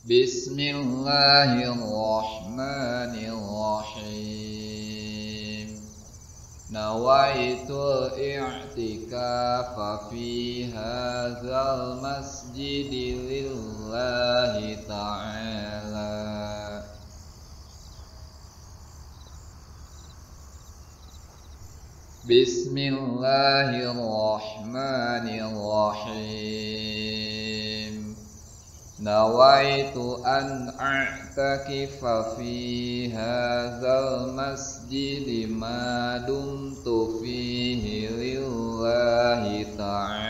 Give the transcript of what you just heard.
Bismillahirrahmanirrahim. Nawaitul i'tikafa fi hadzal masjidi lillahi ta'ala. Bismillahirrahmanirrahim. Nawaitu an a'takifa fi hadzal masjidi ma dumtu fihi lillahi ta'ala.